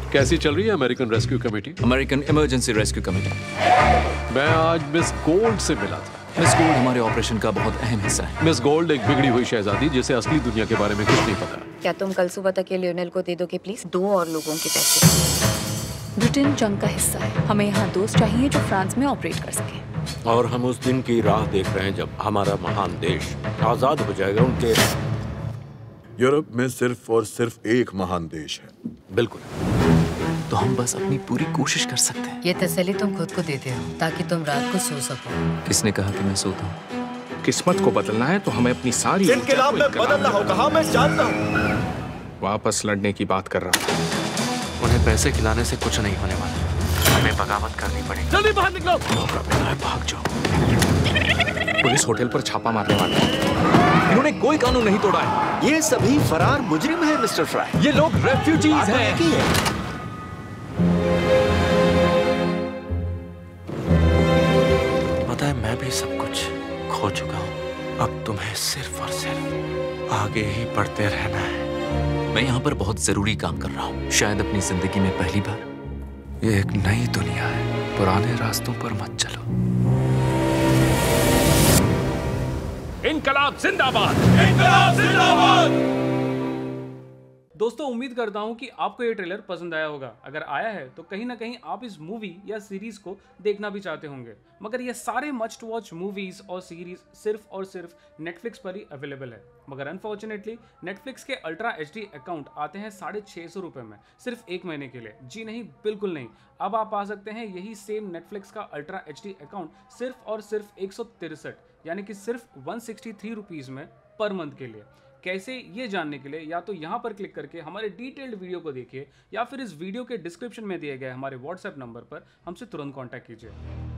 कैसी चल रही है American rescue committee? American emergency rescue committee. मैं आज मिस गोल्ड से मिला था। मिस गोल्ड हमारे ऑपरेशन का बहुत अहम हिस्सा है। मिस गोल्ड एक बिगड़ी हुई शहजादी जिसे असली दुनिया के बारे में कुछ नहीं पता। क्या तुम कल सुबह तक ये लियोनेल को दे दोगे प्लीज? 2 और लोगों के पैसे। ब्रिटेन जंग का हिस्सा है। हमें यहाँ दोस्त चाहिए जो फ्रांस में ऑपरेट कर सके। और हम उस दिन की राह देख रहे हैं जब हमारा महान देश आजाद हो जाएगा। उनके यूरोप में सिर्फ और सिर्फ एक महान देश है। बिल्कुल। तो हम बस अपनी पूरी कोशिश कर सकते हैं। ये तसल्ली तुम खुद को देते हो ताकि तुम रात को सो सको। किसने कहा कि मैं सोता हूँ? किस्मत को बदलना है तो हमें अपनी सारी इनकलाब में बदलना होगा। हाँ, मैं जानता हूँ। वापस लड़ने की बात कर रहा हूँ। उन्हें पैसे खिलाने से कुछ नहीं होने वाला। हमें बगावत करनी पड़ेगी। जल्दी बाहर निकलो। मौका मिला है, भाग जाओ। पुलिस होटल पर छापा मारने वाले हैं। इन्होंने कोई कानून नहीं तोड़ा है। ये सभी फरार मुजरिम हैं मिस्टर फ्राई। ये लोग रेफ्यूजीज हैं। पता है, मैं भी सब कुछ खो चुका हूँ। अब तुम्हें सिर्फ और सिर्फ आगे ही बढ़ते रहना है। मैं यहाँ पर बहुत जरूरी काम कर रहा हूँ, शायद अपनी जिंदगी में पहली बार। ये एक नई दुनिया है, पुराने रास्तों पर मत चलो। इनकलाब जिंदाबाद! इनकलाब जिंदाबाद! दोस्तों, उम्मीद करता हूं कि आपको ये ट्रेलर पसंद आया होगा। अगर आया है तो कहीं ना कहीं आप इस मूवी या सीरीज को देखना भी चाहते होंगे। मगर ये सारे मस्ट वॉच मूवीज और सीरीज सिर्फ और सिर्फ नेटफ्लिक्स पर ही अवेलेबल है। मगर अनफॉर्चुनेटली नेटफ्लिक्स के अल्ट्रा HD अकाउंट आते हैं 650 रुपये में सिर्फ 1 महीने के लिए। जी नहीं, बिल्कुल नहीं। अब आप पा सकते हैं यही सेम नेटफ्लिक्स का अल्ट्रा HD अकाउंट सिर्फ और सिर्फ 163 यानी कि सिर्फ 163 रुपीज़ में पर मंथ के लिए। कैसे, ये जानने के लिए या तो यहाँ पर क्लिक करके हमारे डिटेल्ड वीडियो को देखिए या फिर इस वीडियो के डिस्क्रिप्शन में दिए गए हमारे व्हाट्सएप नंबर पर हमसे तुरंत कांटेक्ट कीजिए।